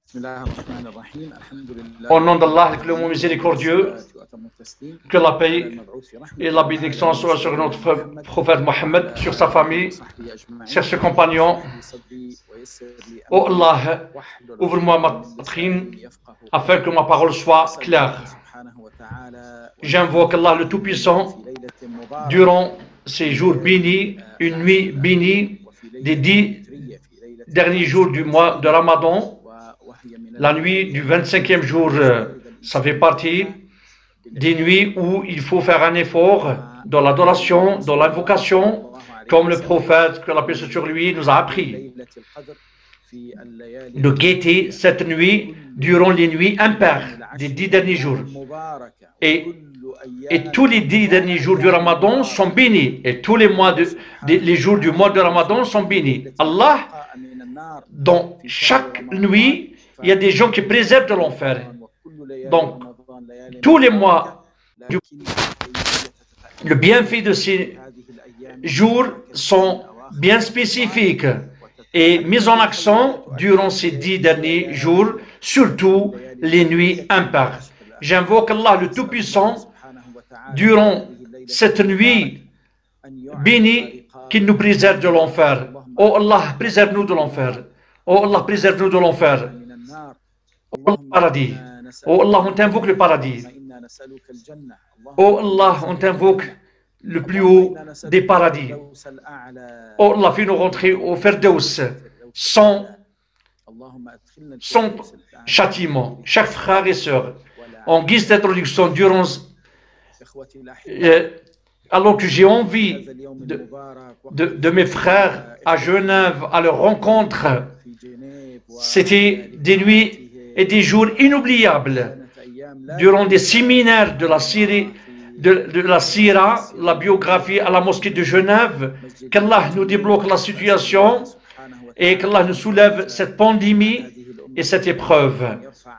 Au nom d'Allah, le clément miséricordieux, que la paix et la bénédiction soient sur notre prophète Mohammed, sur sa famille, sur ses compagnons. Oh Allah, ouvre-moi ma poitrine afin que ma parole soit claire. J'invoque Allah le Tout-Puissant durant ces jours bénis, une nuit bénie des 10 derniers jours du mois de Ramadan. La nuit du 25e jour, ça fait partie des nuits où il faut faire un effort dans l'adoration, dans l'invocation, comme le prophète, que la paix soit sur lui, nous a appris. De guetter cette nuit durant les nuits impaires des 10 derniers jours. Et tous les 10 derniers jours du Ramadan sont bénis. Et tous les jours du mois de Ramadan sont bénis. Allah, dans chaque nuit, il y a des gens qui préservent de l'enfer. Donc, tous les mois, le bienfait de ces jours sont bien spécifiques et mis en accent durant ces 10 derniers jours, surtout les nuits impaires. J'invoque Allah le Tout-Puissant durant cette nuit bénie qu'il nous préserve de l'enfer. Oh Allah, préserve-nous de l'enfer. Oh Allah, préserve-nous de l'enfer. Oh Allah, paradis. Oh Allah, on t'invoque le paradis. Oh Allah, on t'invoque le plus haut des paradis. Oh Allah, fais-nous rentrer au Firdaus sans châtiment. Chers frères et sœurs, en guise d'introduction, alors que j'ai envie de mes frères à Genève, à leur rencontre, c'était des nuits et des jours inoubliables durant des séminaires de la Syrie, de la Sira, la biographie à la mosquée de Genève. Qu'Allah nous débloque la situation et qu'Allah nous soulève cette pandémie et cette épreuve.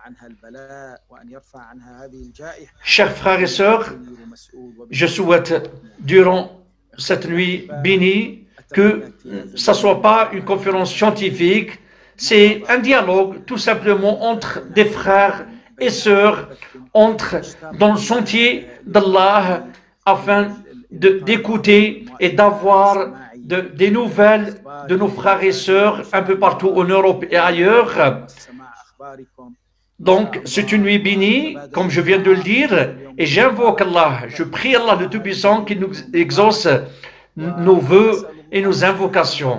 Chers frères et sœurs, je souhaite durant cette nuit bénie que ça ne soit pas une conférence scientifique, c'est un dialogue tout simplement entre des frères et sœurs, entre dans le sentier d'Allah afin d'écouter et d'avoir des nouvelles de nos frères et sœurs un peu partout en Europe et ailleurs. Donc, c'est une nuit bénie, comme je viens de le dire, et j'invoque Allah, je prie Allah le Tout-Puissant qu'il nous exauce nos vœux et nos invocations,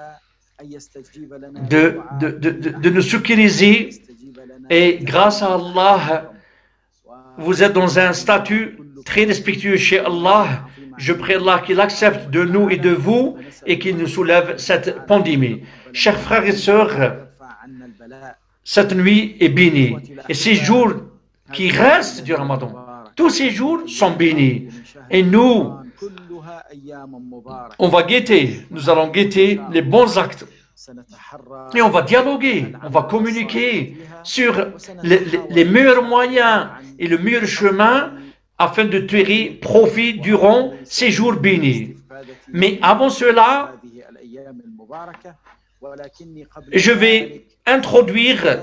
de nous sécuriser, et grâce à Allah, vous êtes dans un statut très respectueux chez Allah. Je prie Allah qu'il accepte de nous et de vous et qu'il nous soulève cette pandémie. Chers frères et sœurs, cette nuit est bénie. Et ces jours qui restent du Ramadan, tous ces jours sont bénis. Et nous, on va guetter, nous allons guetter les bons actes. Et on va dialoguer, on va communiquer sur les meilleurs moyens et le meilleur chemin afin de tirer profit durant ces jours bénis. Mais avant cela, je vais introduire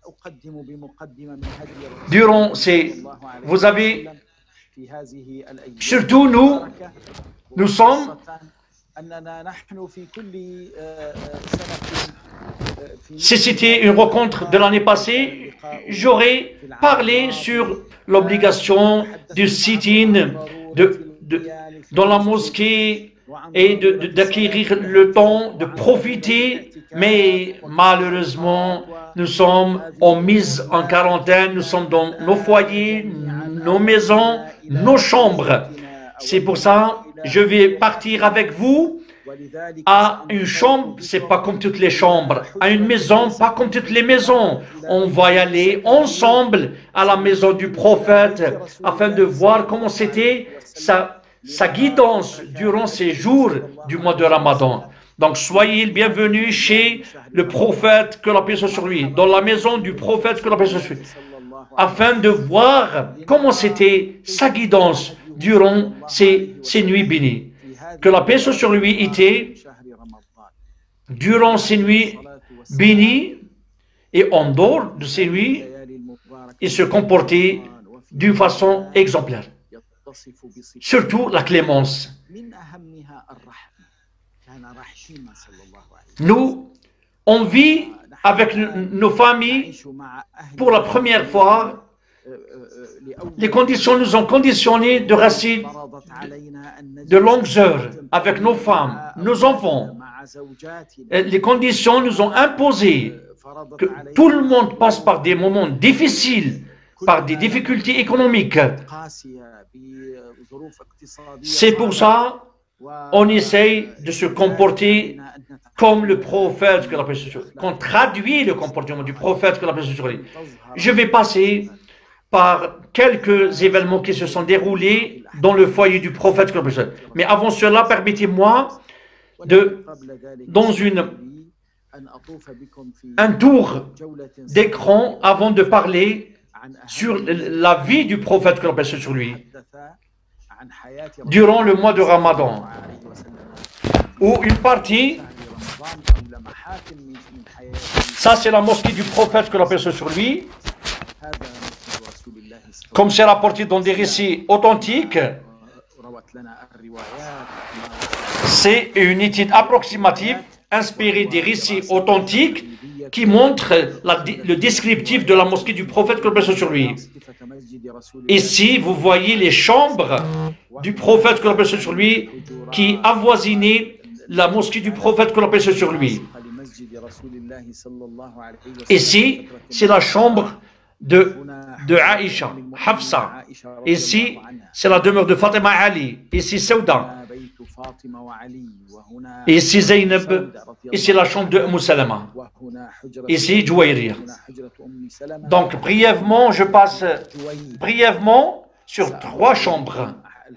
durant ces... Vous avez... Surtout nous sommes... Si c'était une rencontre de l'année passée, j'aurais parlé sur l'obligation du sit-in dans la mosquée et d'acquérir le temps, de profiter. Mais malheureusement, nous sommes en mise en quarantaine, nous sommes dans nos foyers, nos maisons, nos chambres. C'est pour ça que je vais partir avec vous à une chambre, c'est pas comme toutes les chambres. À une maison, pas comme toutes les maisons. On va y aller ensemble à la maison du prophète afin de voir comment c'était sa guidance durant ces jours du mois de Ramadan. Donc soyez le bienvenu chez le prophète, que la paix soit sur lui, dans la maison du prophète, que la paix soit sur lui, afin de voir comment c'était sa guidance durant ces nuits bénies. Que la paix soit sur lui était durant ces nuits bénies Et en dehors de ces nuits, il se comportait d'une façon exemplaire. Surtout la clémence. Nous, on vit avec nos familles pour la première fois. Les conditions nous ont conditionnés de rester de longues heures avec nos femmes, nos enfants. Les conditions nous ont imposé que tout le monde passe par des moments difficiles, par des difficultés économiques. C'est pour ça qu'on essaye de se comporter comme le prophète, que la paix soit sur lui. Qu'on traduit le comportement du prophète, que la paix soit sur lui. Je vais passer par quelques événements qui se sont déroulés dans le foyer du prophète, que la paix soit sur lui. Mais avant cela, permettez-moi dans un tour d'écran avant de parler sur la vie du prophète, que la paix soit sur lui, durant le mois de Ramadan, où une partie, ça c'est la mosquée du prophète, que la paix soit sur lui, comme c'est rapporté dans des récits authentiques. C'est une étude approximative inspirée des récits authentiques qui montrent le descriptif de la mosquée du prophète, que la paix soit sur lui. Ici, vous voyez les chambres du prophète, que la paix soit sur lui, qui avoisinaient la mosquée du prophète, que la paix soit sur lui. Ici, c'est la chambre de Aïcha, Hafsa. Ici, c'est la demeure de Fatima Ali. Ici, Sauda. Ici, Zaynab. Ici, la chambre de Umm Salama. Ici, Jouayriya. Donc, brièvement, je passe brièvement sur 3 chambres.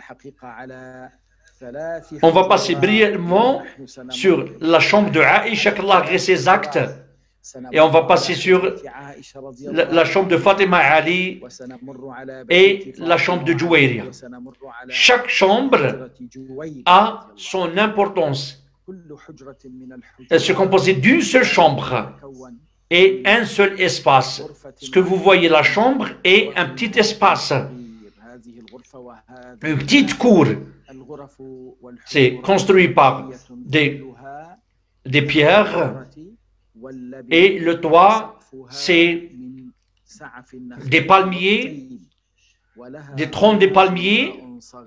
On va passer brièvement sur la chambre de Aïcha, qu'Allah agrée ses actes. Et on va passer sur la chambre de Fatima Ali et la chambre de Jouayriya. Chaque chambre a son importance. Elle se compose d'une seule chambre et un seul espace. Ce que vous voyez, la chambre est un petit espace, une petite cour. C'est construit par des pierres. Et le toit, c'est des palmiers, des troncs de palmiers.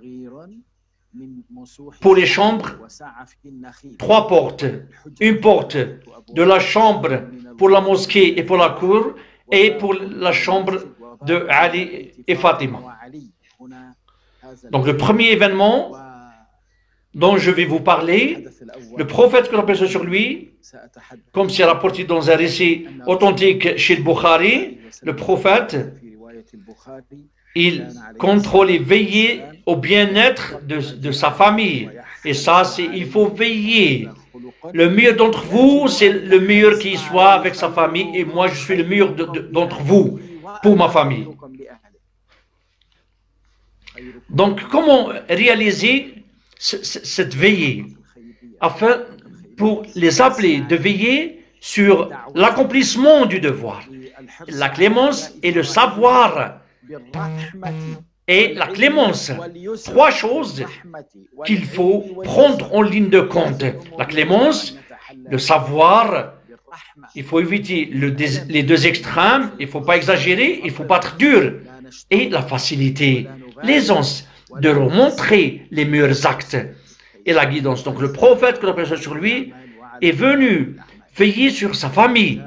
Pour les chambres, 3 portes. Une porte de la chambre pour la mosquée et pour la cour, et pour la chambre de Ali et Fatima. Donc le premier événement dont je vais vous parler, le prophète, que la paix soit sur lui, comme c'est rapporté dans un récit authentique chez le Bukhari, le prophète, il contrôlait, veillait au bien-être de sa famille. Et ça, il faut veiller. Le meilleur d'entre vous, c'est le meilleur qui soit avec sa famille, et moi, je suis le meilleur d'entre vous pour ma famille. Donc, comment réaliser cette veillée, afin pour les appeler de veiller sur l'accomplissement du devoir, la clémence et le savoir. Et la clémence, 3 choses qu'il faut prendre en ligne de compte. La clémence, le savoir, il faut éviter les 2 extrêmes, il ne faut pas exagérer, il ne faut pas être dur. Et la facilité, l'aisance de remontrer les meilleurs actes et la guidance. Donc le prophète, que la paix soit sur lui, est venu veiller sur sa famille.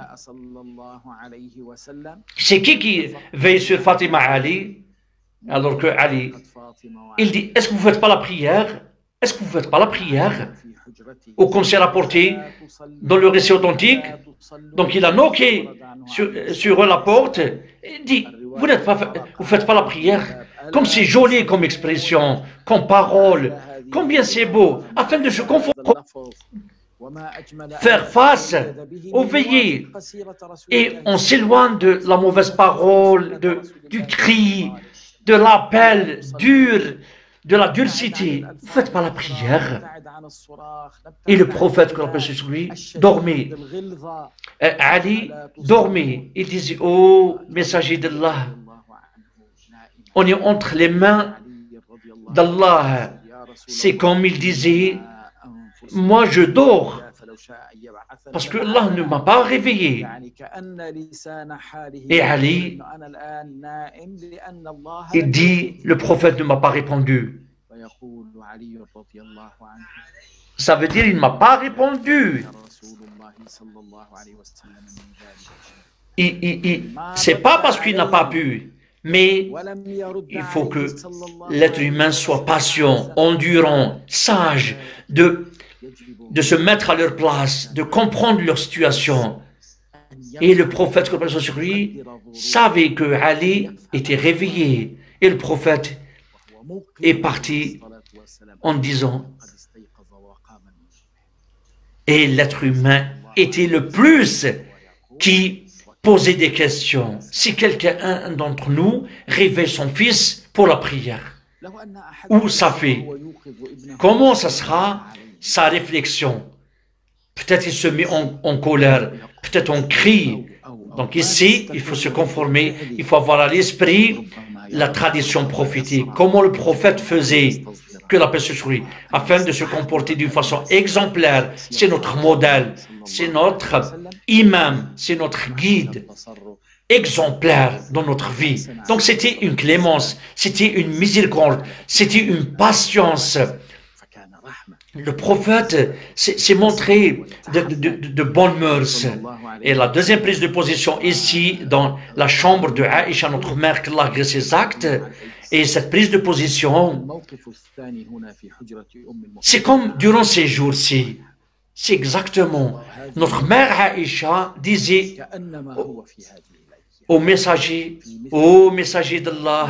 C'est qui veille sur Fatima Ali? Alors que Ali, il dit, est-ce que vous ne faites pas la prière? Est-ce que vous ne faites pas la prière? Ou comme c'est rapporté dans le récit authentique, donc il a knocké sur la porte et dit, vous ne faites pas la prière? Comme c'est joli comme expression, comme parole, combien c'est beau, afin de se confondre, faire face aux veillées. Et on s'éloigne de la mauvaise parole, du cri, de l'appel dur, de la dulcité. Ne faites pas la prière. Et le prophète, que la paix soit sur lui, dormait. Ali dormait. Il disait, ô messager d'Allah, on est entre les mains d'Allah. C'est comme il disait, moi je dors parce que Allah ne m'a pas réveillé. Et Ali, il dit, le prophète ne m'a pas répondu. Ça veut dire, il ne m'a pas répondu. C'est pas parce qu'il n'a pas pu, mais il faut que l'être humain soit patient, endurant, sage, de se mettre à leur place, de comprendre leur situation. Et le prophète, que la sur lui, savait que Ali était réveillé. Et le prophète est parti en disant, et l'être humain était le plus qui posait des questions. Si quelqu'un d'entre nous réveille son fils pour la prière, ou sa fille, comment ça sera sa réflexion? Peut-être il se met en colère, peut-être on crie. Donc ici, il faut se conformer, il faut avoir à l'esprit la tradition prophétique. Comment le prophète faisait, que la paix soit sur lui, afin de se comporter d'une façon exemplaire. C'est notre modèle, c'est notre imam, c'est notre guide exemplaire dans notre vie. Donc c'était une clémence, c'était une miséricorde, c'était une patience. Le prophète s'est montré de bonnes mœurs. Et la deuxième prise de position ici, dans la chambre de Aïcha, notre mère, qu'Allah agrée ses actes, et cette prise de position, c'est comme durant ces jours-ci. C'est exactement. Notre mère Aïcha disait au messager d'Allah,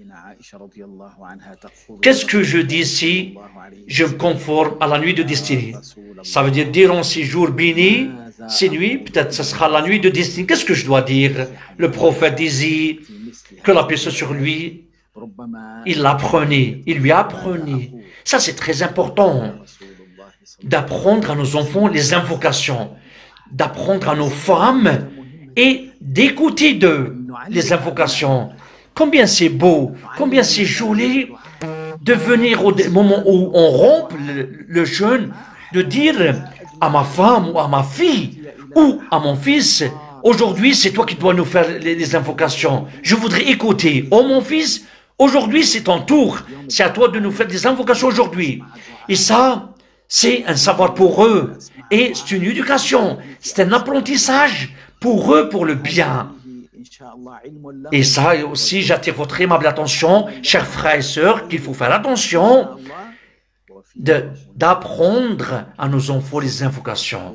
qu'est-ce que je dis si je me conforme à la nuit de destinée? Ça veut dire durant ces jours bénis, ces nuits, peut-être ce sera la nuit de destinée. Qu'est-ce que je dois dire? Le prophète disait que la paix soit sur lui. Il l'apprenait, il lui apprenait. Ça, c'est très important, d'apprendre à nos enfants les invocations, d'apprendre à nos femmes et d'écouter d'eux les invocations. Combien c'est beau, combien c'est joli de venir au moment où on rompt le jeûne, de dire à ma femme ou à ma fille ou à mon fils, aujourd'hui c'est toi qui dois nous faire les invocations. Je voudrais écouter. Oh mon fils, aujourd'hui c'est ton tour. C'est à toi de nous faire des invocations aujourd'hui. Et ça, c'est un savoir pour eux. Et c'est une éducation. C'est un apprentissage pour eux, pour le bien. Et ça aussi, j'attire votre aimable attention, chers frères et sœurs, qu'il faut faire attention d'apprendre à nos enfants les invocations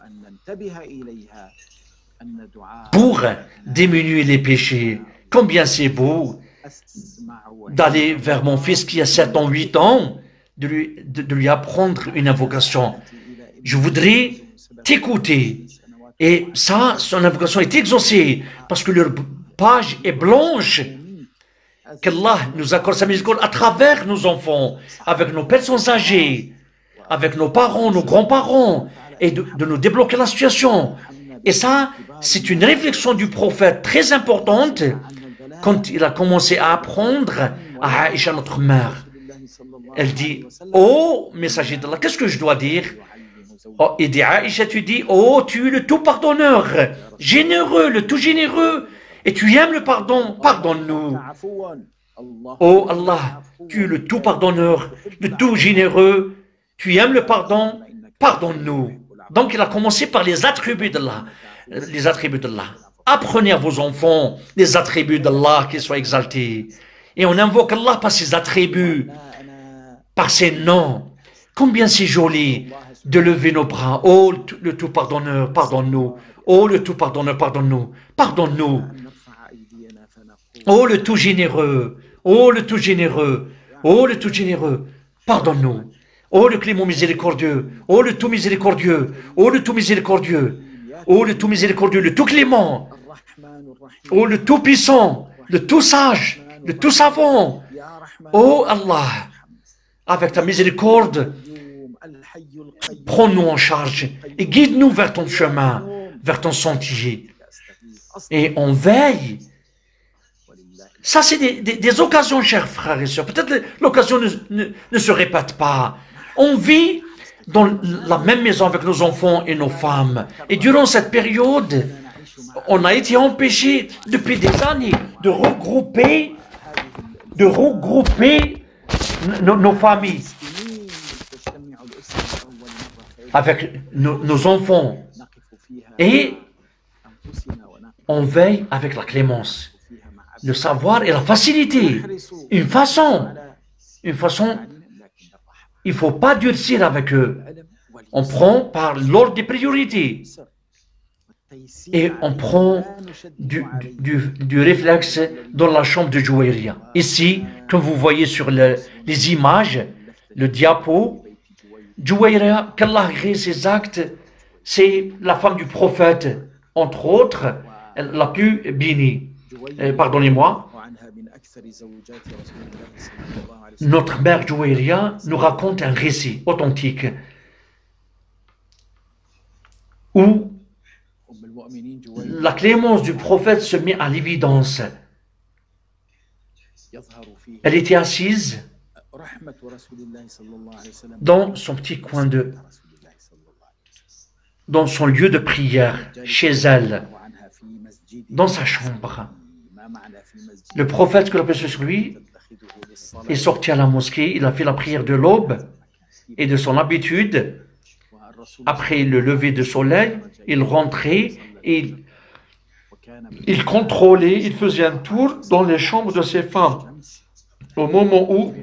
pour diminuer les péchés. Combien c'est beau d'aller vers mon fils qui a 7 ans, 8 ans, de lui apprendre une invocation. Je voudrais t'écouter. Et ça, son invocation est exaucée parce que leur page est blanche. Qu'Allah nous accorde sa miséricorde à travers nos enfants, avec nos personnes âgées, avec nos parents, nos grands-parents, et de nous débloquer la situation. Et ça, c'est une réflexion du prophète très importante quand il a commencé à apprendre à Aïcha, notre mère. Elle dit, oh, messager d'Allah, qu'est-ce que je dois dire? Oh, et dit Aïcha, tu dis, oh, tu es le tout pardonneur, généreux, le tout généreux, et tu aimes le pardon, pardonne-nous. Oh Allah, tu es le tout pardonneur, le tout généreux, tu aimes le pardon, pardonne-nous. Donc il a commencé par les attributs d'Allah. Les attributs d'Allah. Apprenez à vos enfants les attributs d'Allah, qu'ils soient exaltés. Et on invoque Allah par ses attributs, par ses noms. Combien c'est joli de lever nos bras. Oh, le tout pardonneur, pardonne-nous. Oh, le tout pardonneur, pardonne-nous. Pardonne-nous. Oh, le tout généreux. Oh, le tout généreux. Oh, le tout généreux. Pardonne-nous. Oh, le clément miséricordieux. Oh, le tout miséricordieux. Oh, le tout miséricordieux. Oh, le tout miséricordieux, le tout clément. Oh, le tout puissant, le tout sage, le tout savant. Oh Allah, avec ta miséricorde, prends-nous en charge et guide-nous vers ton chemin, vers ton sentier. Et on veille. Ça, c'est des occasions, chers frères et sœurs. Peut-être l'occasion ne se répète pas. On vit dans la même maison avec nos enfants et nos femmes. Et durant cette période, on a été empêchés depuis des années de regrouper nos familles avec nos enfants. Et on veille avec la clémence, le savoir et la facilité. Une façon, il ne faut pas durcir avec eux. On prend par l'ordre des priorités. Et on prend du réflexe dans la chambre de Jouairia. Ici, comme vous voyez sur les images, le diapo, Jouairia, qu'Allah agrée ses actes, c'est la femme du prophète, entre autres, la plus bénie. Pardonnez-moi. Notre mère Jouairia nous raconte un récit authentique où la clémence du prophète se met à l'évidence. Elle était assise dans son petit coin dans son lieu de prière, chez elle, dans sa chambre. Le prophète, que la paix soit sur lui, est sorti à la mosquée, il a fait la prière de l'aube, et de son habitude, après le lever du soleil, il rentrait et il contrôlait, il faisait un tour dans les chambres de ses femmes au moment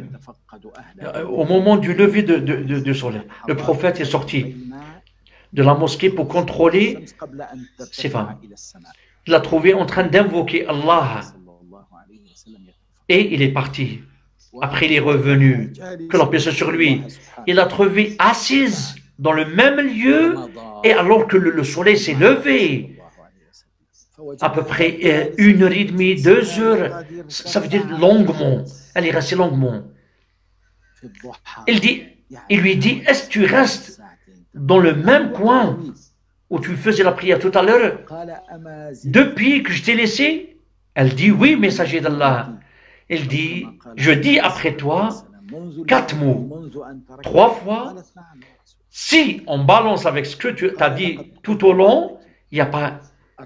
du lever du soleil. Le prophète est sorti de la mosquée pour contrôler ses femmes. Il l'a trouvé en train d'invoquer Allah et il est parti. Après, il est revenu, que la paix soit sur lui. Il l'a trouvé assise dans le même lieu, et alors que le soleil s'est levé, à peu près 1h30, 2 heures, ça veut dire longuement, elle est restée longuement. Il lui dit, est-ce que tu restes dans le même coin où tu faisais la prière tout à l'heure, depuis que je t'ai laissé? Elle dit, oui, messager d'Allah. Il dit, je dis après toi 4 mots, 3 fois. Si on balance avec ce que tu as dit tout au long, il n'y a pas...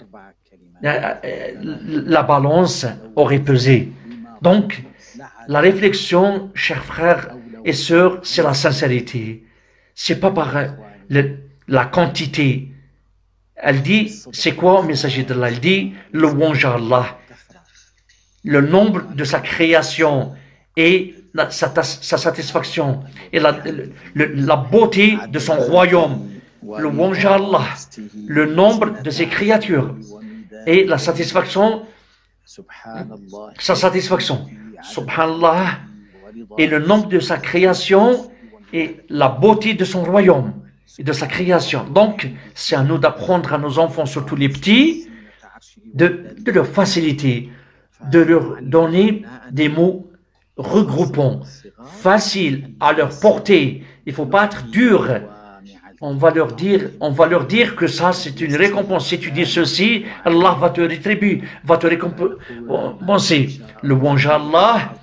La balance aurait pesé. Donc, la réflexion, chers frères et sœurs, c'est la sincérité. C'est pas par la quantité. Elle dit, c'est quoi au messager d'Allah? Elle dit, louange à Allah. Le nombre de sa création et sa satisfaction et la beauté de son royaume. Louange à Allah. Le nombre de ses créatures et la satisfaction, sa satisfaction. Subhanallah. Et le nombre de sa création et la beauté de son royaume et de sa création. Donc, c'est à nous d'apprendre à nos enfants, surtout les petits, de leur faciliter, de leur donner des mots regroupants, faciles à leur porter. Il ne faut pas être dur. On va leur dire que ça, c'est une récompense. Si tu dis ceci, Allah va te rétribuer, va te récompenser. Louange à Allah,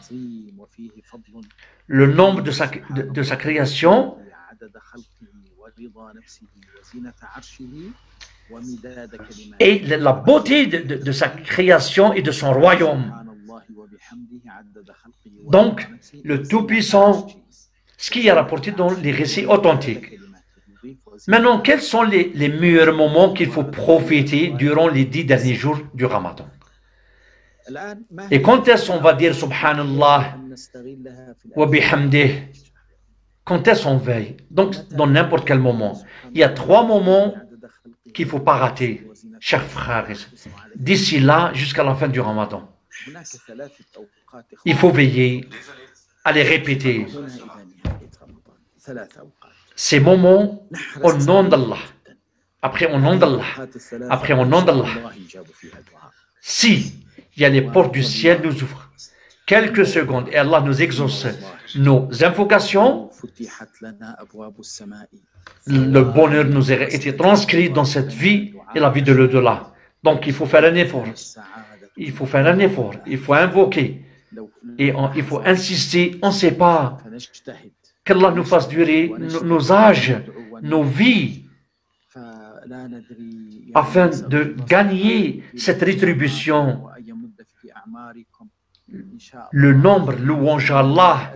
le nombre de sa création, et la beauté de sa création et de son royaume. Donc, le Tout-Puissant, ce qui est rapporté dans les récits authentiques. Maintenant, quels sont les meilleurs moments qu'il faut profiter durant les 10 derniers jours du Ramadan? Et quand est-ce qu'on va dire Subhanallah wa bihamdih? Quand est-ce qu'on veille? Donc, dans n'importe quel moment. Il y a 3 moments qu'il ne faut pas rater, chers frères, d'ici là jusqu'à la fin du Ramadan. Il faut veiller à les répéter. Ces moments au nom d'Allah, après au nom d'Allah, après au nom d'Allah. Si il y a les portes du ciel nous ouvrent, quelques secondes et Allah nous exauce nos invocations, le bonheur nous a été transcrit dans cette vie et la vie de l'au-delà. Donc il faut faire un effort. Il faut faire un effort. Il faut invoquer. Et il faut insister. On ne sait pas qu'Allah nous fasse durer nos âges, nos vies, afin de gagner cette rétribution. Le nombre louange à Allah.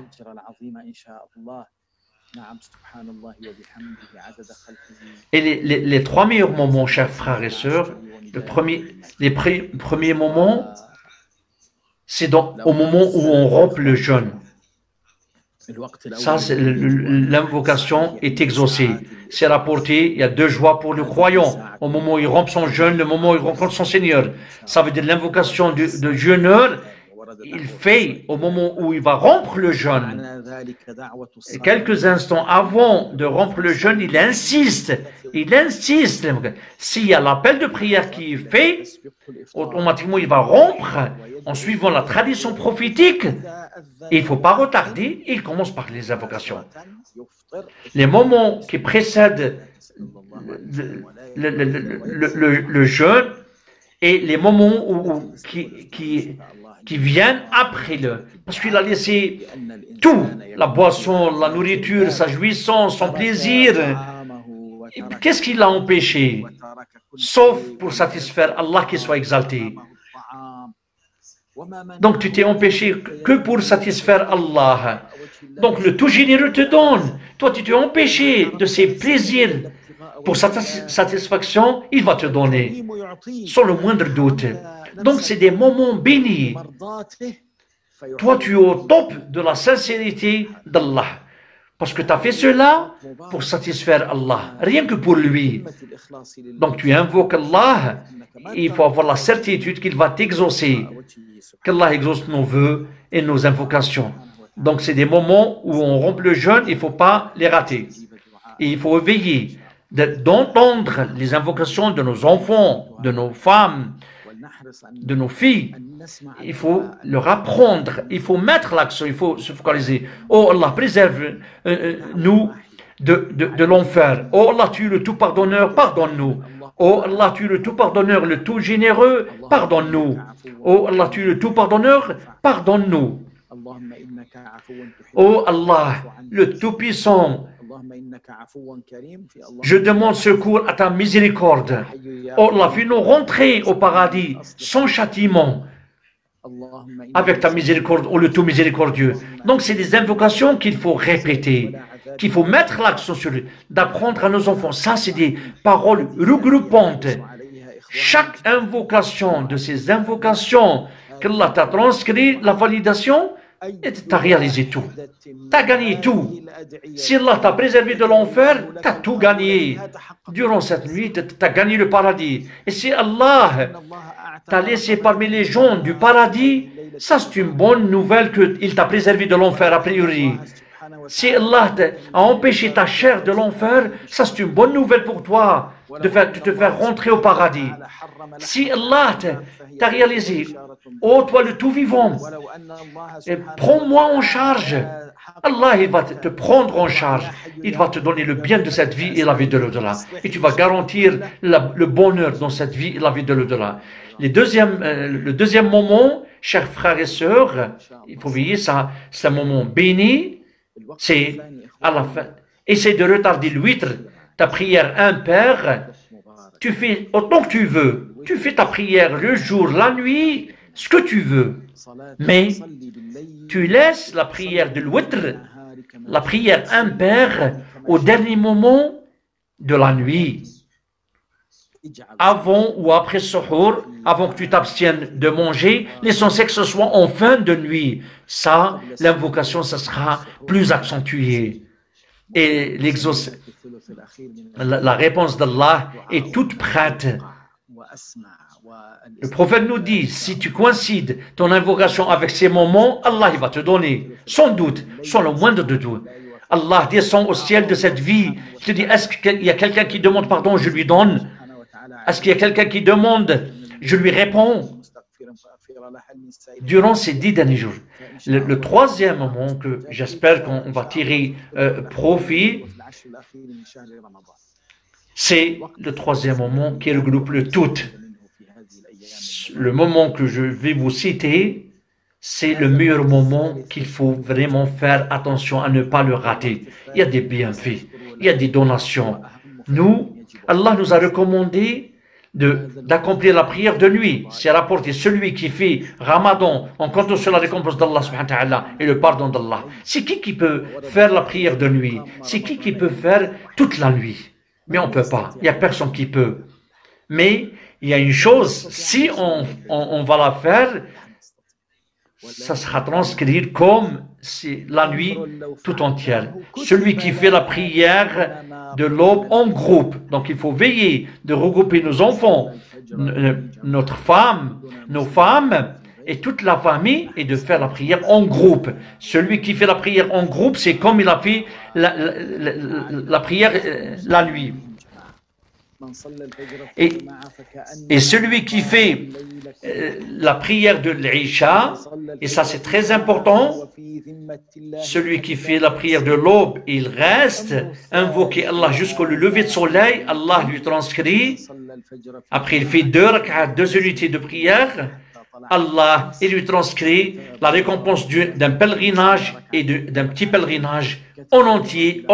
Et les trois meilleurs moments, chers frères et sœurs, les premiers moments, c'est au moment où on rompt le jeûne. Ça, l'invocation est exaucée. C'est rapporté, il y a 2 joies pour le croyant. Au moment où il rompt son jeûne, le moment où il rencontre son Seigneur. Ça veut dire l'invocation de jeûneur, il fait au moment où il va rompre le jeûne. Et quelques instants avant de rompre le jeûne, il insiste. S'il y a l'appel de prière qui est fait, automatiquement il va rompre en suivant la tradition prophétique. Et il ne faut pas retarder, il commence par les invocations. Les moments qui précèdent le jeûne et les moments qui viennent après parce qu'il a laissé tout, la boisson, la nourriture, sa jouissance, son plaisir. Qu'est-ce qui l'a empêché? Sauf pour satisfaire Allah qui soit exalté. Donc tu t'es empêché que pour satisfaire Allah. Donc le tout généreux te donne. Toi tu t'es empêché de ses plaisirs. Pour sa satisfaction, il va te donner, sans le moindre doute. Donc c'est des moments bénis. Toi tu es au top de la sincérité d'Allah. Parce que tu as fait cela pour satisfaire Allah, rien que pour lui. Donc tu invoques Allah, et il faut avoir la certitude qu'il va t'exaucer, qu'Allah exauce nos vœux et nos invocations. Donc c'est des moments où on rompt le jeûne, il ne faut pas les rater. Et il faut veiller d'entendre les invocations de nos enfants, de nos femmes, de nos filles. Il faut leur apprendre, il faut mettre l'accent, il faut se focaliser. Oh Allah, préserve-nous de l'enfer. Oh Allah, tu es le tout pardonneur, pardonne-nous. Oh Allah, tu es le tout pardonneur, le tout généreux, pardonne-nous. Oh Allah, tu es le tout pardonneur, pardonne-nous. Oh Allah, le tout-puissant, je demande secours à ta miséricorde. Oh Allah, fais-nous rentrer au paradis sans châtiment, avec ta miséricorde, oh le tout miséricordieux. Donc c'est des invocations qu'il faut répéter, qu'il faut mettre l'accent sur, d'apprendre à nos enfants. Ça, c'est des paroles regroupantes. Chaque invocation de ces invocations qu'Allah t'a transcrit, la validation, et tu as réalisé tout. Tu as gagné tout. Si Allah t'a préservé de l'enfer, tu as tout gagné. Durant cette nuit, tu as gagné le paradis. Et si Allah t'a laissé parmi les gens du paradis, ça c'est une bonne nouvelle qu'il t'a préservé de l'enfer a priori. Si Allah a empêché ta chair de l'enfer, ça c'est une bonne nouvelle pour toi de te faire rentrer au paradis. Si Allah t'a réalisé, oh toi le tout vivant, prends-moi en charge. Allah il va te prendre en charge. Il va te donner le bien de cette vie et la vie de l'au-delà. Et tu vas garantir le bonheur dans cette vie et la vie de l'au-delà. Le deuxième moment, chers frères et sœurs, il faut veiller, c'est un moment béni. C'est à la fin. Essaie de retarder le witr, ta prière impaire. Tu fais autant que tu veux. Tu fais ta prière le jour, la nuit, ce que tu veux. Mais tu laisses la prière de l'witr, la prière impaire, au dernier moment de la nuit. Avant ou après suhour, avant que tu t'abstiennes de manger, l'essentiel que ce soit en fin de nuit. Ça, l'invocation, ça sera plus accentuée. Et la réponse d'Allah est toute prête. Le prophète nous dit, si tu coïncides ton invocation avec ces moments, Allah il va te donner, sans doute, sans le moindre de doute. Allah descend au ciel de cette vie. Il te dit, est-ce qu'il y a quelqu'un qui demande pardon, je lui donne. Est-ce qu'il y a quelqu'un qui demande, je lui réponds. durant ces 10 derniers jours. Le troisième moment que j'espère qu'on va tirer profit, c'est le troisième moment qui regroupe le tout. Le moment que je vais vous citer, c'est le meilleur moment qu'il faut vraiment faire attention à ne pas le rater. Il y a des bienfaits, il y a des donations. Allah nous a recommandé d'accomplir la prière de nuit. C'est rapporté, celui qui fait Ramadan, on compte sur la récompense d'Allah subhanahu wa ta'ala et le pardon d'Allah. C'est qui peut faire la prière de nuit? C'est qui peut faire toute la nuit? Mais on ne peut pas, il n'y a personne qui peut. Mais il y a une chose, si on va la faire, ça sera transcrit comme c'est la nuit tout entière. Celui qui fait la prière de l'aube en groupe, donc il faut veiller de regrouper nos enfants, notre femme, nos femmes et toute la famille et de faire la prière en groupe. Celui qui fait la prière en groupe, c'est comme il a fait la prière la nuit. Et celui qui fait la prière de l'Isha, et ça c'est très important, celui qui fait la prière de l'aube, il reste invoquer Allah jusqu'au lever de soleil, Allah lui transcrit, après il fait 2 rak'at, 2 unités de prière, Allah, il lui transcrit la récompense d'un pèlerinage et d'un petit pèlerinage en entier.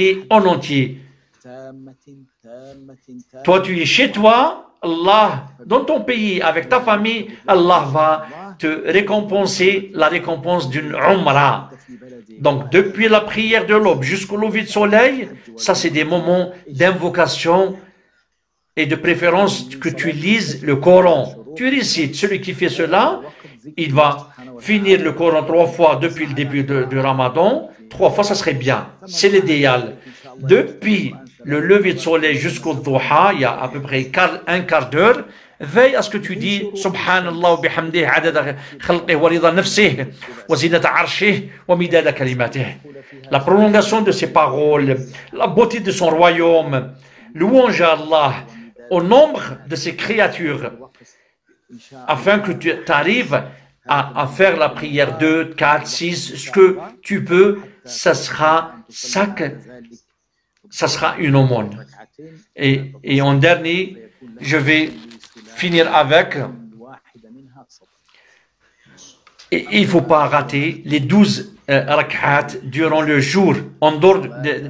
Toi, tu es chez toi, Allah, dans ton pays, avec ta famille, Allah va te récompenser la récompense d'une Umrah. Donc, depuis la prière de l'aube jusqu'au lever de soleil, ça c'est des moments d'invocation et de préférence que tu lises le Coran. Tu récites, celui qui fait cela, il va finir le Coran 3 fois depuis le début du Ramadan. 3 fois, ça serait bien. C'est l'idéal. Depuis le lever de soleil jusqu'au Dhuha, il y a à peu près un quart d'heure. Veille à ce que tu dis Subhanallah wa bihamdih adada khalqih wa rida nafsih wa zinata arshih wa midada kalimatih. La prolongation de ses paroles, la beauté de son royaume, louange à Allah au nombre de ses créatures, afin que tu arrives à faire la prière 2, 4, 6, ce que tu peux, ça sera une aumône. Et en dernier, je vais finir avec, et il ne faut pas rater les 12 rak'at durant le jour, en dehors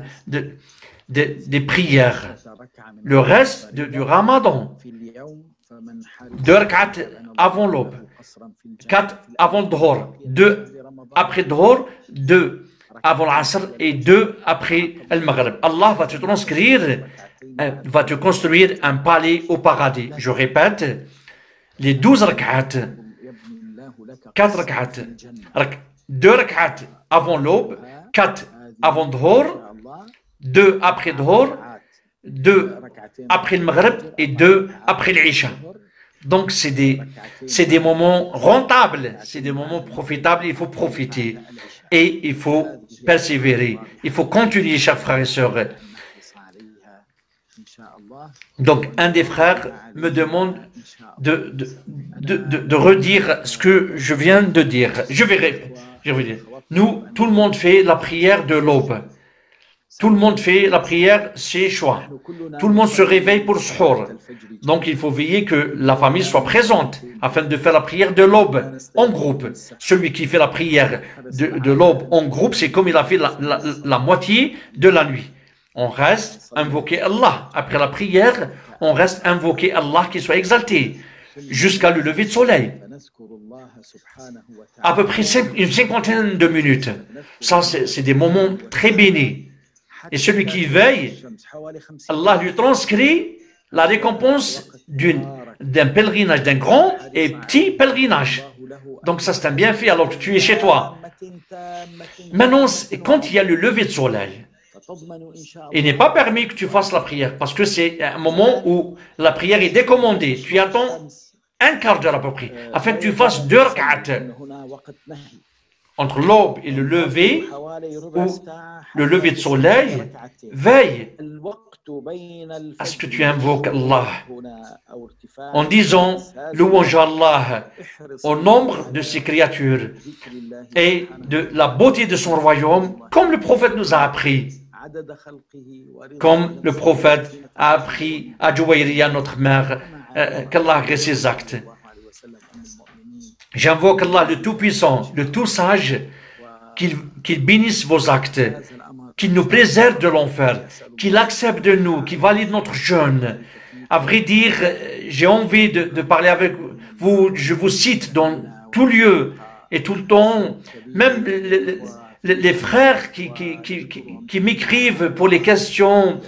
des prières. Le reste du Ramadan, 2 rak'at avant l'aube, 4 avant le Dhuhr, 2 après le Dhuhr, 2 avant l'Asr et 2 après le Maghrib. Allah va te transcrire, va te construire un palais au paradis. Je répète, les 12 rak'at, 4 rak'at, 2 rak'at avant l'aube, 4 avant Dhuhr, 2 après Dhuhr, 2 après le Maghrib et 2 après l'Isha. Donc c'est des moments rentables, c'est des moments profitables, il faut profiter et il faut persévérer, il faut continuer, chers frères et sœurs. Donc un des frères me demande de redire ce que je viens de dire. Je vais dire. Nous, tout le monde fait la prière de l'aube. Tout le monde fait la prière, c'est choix. Tout le monde se réveille pour suhour. Donc il faut veiller que la famille soit présente afin de faire la prière de l'aube en groupe. Celui qui fait la prière de l'aube en groupe, c'est comme il a fait la moitié de la nuit. On reste invoquer Allah. Après la prière, on reste invoquer Allah qui soit exalté jusqu'à le lever de soleil. À peu près une cinquantaine de minutes. Ça, c'est des moments très bénis. Et celui qui veille, Allah lui transcrit la récompense d'un pèlerinage, d'un grand et petit pèlerinage. Donc ça c'est un bienfait alors que tu es chez toi. Maintenant, quand il y a le lever de soleil, il n'est pas permis que tu fasses la prière parce que c'est un moment où la prière est décommandée. Tu attends un quart d'heure à peu près afin que tu fasses 2 rak'at. entre l'aube et le lever, ou le lever de soleil, veille à ce que tu invoques Allah en disant louange à Allah au nombre de ses créatures et de la beauté de son royaume, comme le prophète nous a appris. Comme le prophète a appris à Juwayriya, notre mère, qu'Allah agrée ses actes. J'invoque Allah le Tout-Puissant, le Tout-Sage, qu'il bénisse vos actes, qu'il nous préserve de l'enfer, qu'il accepte de nous, qu'il valide notre jeûne. À vrai dire, j'ai envie de parler avec vous, je vous cite dans tout lieu et tout le temps, même les frères qui m'écrivent pour les questions,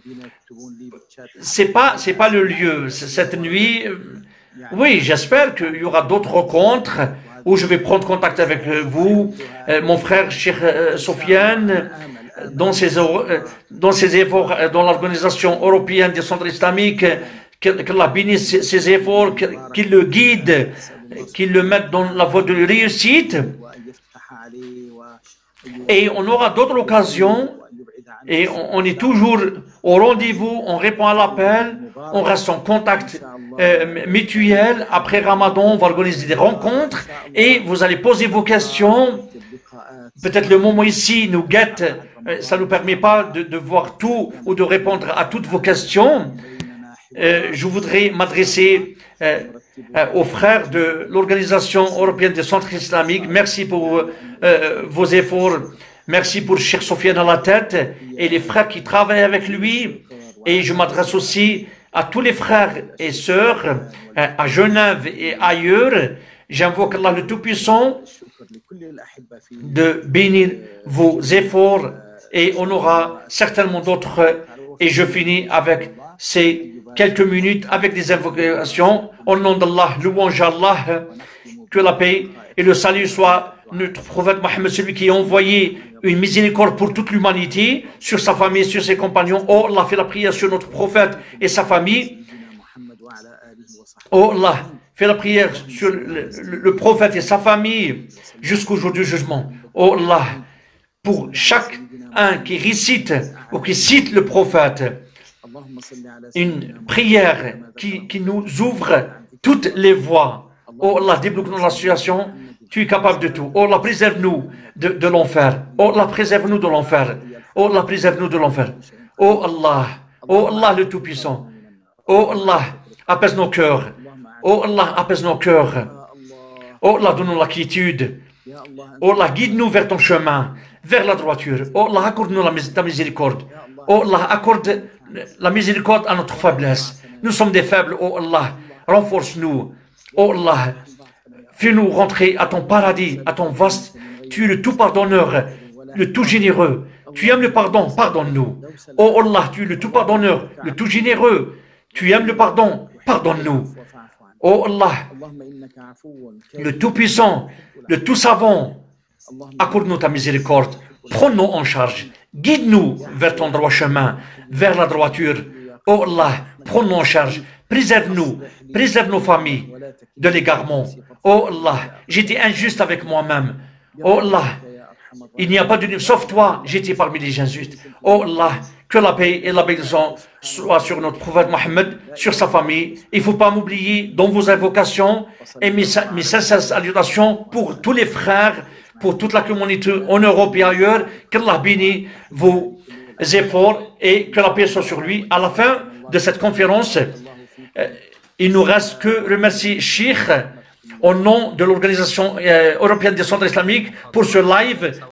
c'est pas le lieu. Cette nuit, oui, j'espère qu'il y aura d'autres rencontres où je vais prendre contact avec vous, mon frère Cheikh Sofiane, dans ses efforts dans l'organisation européenne des centres islamiques, qu'Allah bénisse ses efforts, qu'il le guide, qu'il le mette dans la voie de réussite. Et on aura d'autres occasions et on est toujours au rendez-vous, on répond à l'appel, on reste en contact mutuel. Après Ramadan, on va organiser des rencontres et vous allez poser vos questions. Peut-être le moment ici nous guette, ça ne nous permet pas de voir tout ou de répondre à toutes vos questions. Je voudrais m'adresser aux frères de l'Organisation européenne des centres islamiques. Merci pour vos efforts. Merci pour Cheikh Sofiane à la tête et les frères qui travaillent avec lui. Et je m'adresse aussi à tous les frères et sœurs à Genève et ailleurs. J'invoque Allah le Tout-Puissant de bénir vos efforts et on aura certainement d'autres. Et je finis avec ces quelques minutes avec des invocations. Au nom d'Allah, louange à Allah, que la paix et le salut soient notre prophète Mohammed, celui qui a envoyé une miséricorde pour toute l'humanité, sur sa famille, sur ses compagnons. Oh Allah, fait la prière sur notre prophète et sa famille. Oh Allah, fait la prière sur le prophète et sa famille jusqu'au jour du jugement. Oh Allah, pour chacun qui récite ou qui cite le prophète, une prière qui nous ouvre toutes les voies. Oh Allah, débloque-nous la situation. Tu es capable de tout. Oh Allah, préserve-nous de l'enfer. Oh Allah, préserve-nous de l'enfer. Oh Allah, préserve-nous de l'enfer. Oh Allah le Tout-Puissant. Oh Allah, apaise nos cœurs. Oh Allah, apaise nos cœurs. Oh Allah, donne-nous la quiétude. Oh Allah, guide-nous vers ton chemin, vers la droiture. Oh Allah, accorde-nous ta miséricorde. Oh Allah, accorde la miséricorde à notre faiblesse. Nous sommes des faibles. Oh Allah, renforce-nous. Oh Allah, fais-nous rentrer à ton paradis, à ton vaste. Tu es le tout pardonneur, le tout généreux. Tu aimes le pardon, pardonne-nous. Oh Allah, tu es le tout pardonneur, le tout généreux. Tu aimes le pardon, pardonne-nous. Oh Allah, le tout-puissant, le tout-savant, accorde-nous ta miséricorde. Prends-nous en charge. Guide-nous vers ton droit chemin, vers la droiture. Oh Allah, prends-nous en charge. Préserve-nous, préserve nos familles de l'égarement. Oh Allah, j'étais injuste avec moi-même. Oh Allah, il n'y a pas de sauf toi, j'étais parmi les injustes. Oh Allah, que la paix et la bénédiction soient sur notre prophète Mohammed, sur sa famille. Il ne faut pas m'oublier dans vos invocations et mes sincères salutations pour tous les frères, pour toute la communauté en Europe et ailleurs. Qu'Allah bénisse vos efforts et que la paix soit sur lui. À la fin de cette conférence, il ne nous reste que remercier Cheikh au nom de l'Organisation européenne des centres islamiques pour ce live.